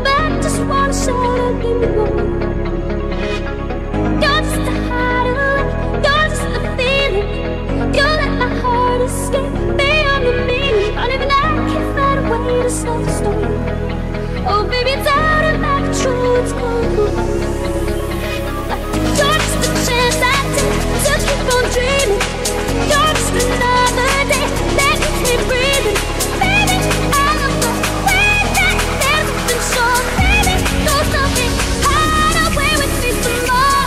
back, just wanna show that you belong. You're just a hideaway, you're just a feeling. You let my heart escape beyond the meaning. Don't even I can find a way to stop the storm. Oh baby, it's out of my control, it's cold. You're just a chance I take to keep on dreaming. You're just another day that keeps me breathing. Baby, I love the way that there's nothing short. Baby, go something hide away with me some more.